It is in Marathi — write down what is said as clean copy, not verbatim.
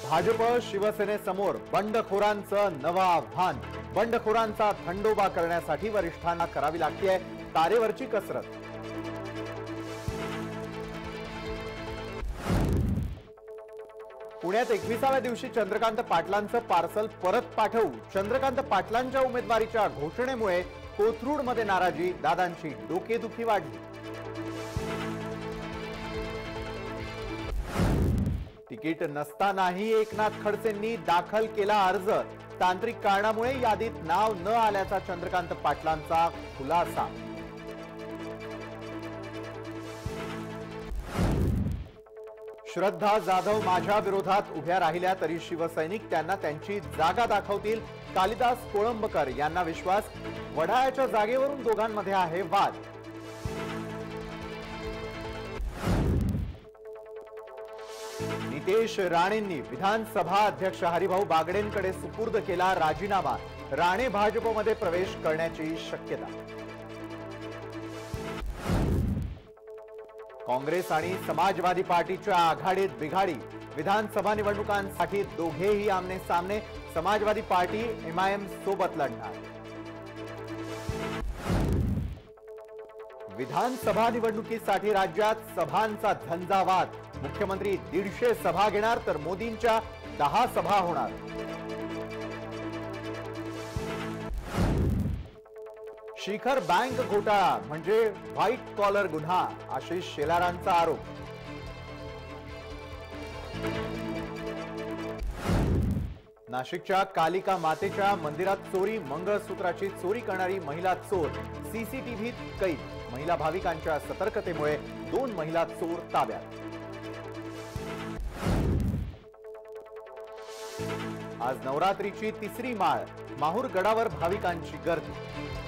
भाजप शिवसेनेसमोर बंडखोरांचं नवं आव्हान। बंडखोरांचा थंडोबा करण्यासाठी वरिष्ठांना करावी लागतेय तारेवरची कसरत। पुण्यात 21व्या दिवशी चंद्रकांत पाटलांचं पार्सल परत पाठवू। चंद्रकांत पाटलांच्या उमेदवारीच्या घोषणेमुळे कोथरूडमध्ये नाराजी, दादांची डोकेदुखी वाढली। तिकीट नसतानाही एकनाथ खडसेंनी दाखल केला अर्ज। तांत्रिक कारणामुळे यादीत नाव न आल्याचा चंद्रकांत पाटलांचा खुलासा। श्रद्धा जाधव माझ्या विरोधात उभ्या राहिल्या तरी शिवसैनिक त्यांना त्यांची जागा दाखवतील। कालिदास कोळंबकर यांना विश्वास। वडाळ्याच्या जागेवरून दोघांमध्ये आहे वाद। नितेश राणेंनी विधानसभा अध्यक्ष हरिभाऊ बागडेंकडे सुपूर्द केला राजीनामा। राणे भाजपमध्ये प्रवेश करण्याची शक्यता। काँग्रेस आणि समाजवादी पार्टीच्या आघाडीत बिघाडी। विधानसभा निवडणुकांसाठी दोघेही आमने सामने। समाजवादी पार्टी एमआयएम सोबत लढणार। विधानसभा निवडणुकीसाठी राज्यात सभांचा झंझावात। मुख्यमंत्री 150 सभा घेणार तर मोदींच्या 10 सभा होणार। शिखर बँक घोटाळा म्हणजे व्हाईट कॉलर गुन्हा, आशिष शेलारांचा आरोप। नाशिकच्या कालिका मातेच्या मंदिरात चोरी। मंगळसूत्राची चोरी करणारी महिला चोर सीसीटीव्हीत कैद। महिला भाविकांच्या सतर्कतेमुळे 2 महिला चोर ताब्यात। आज नवरात्रीची तिसरी माळ। माहूर गडावर भाविकांची गर्दी।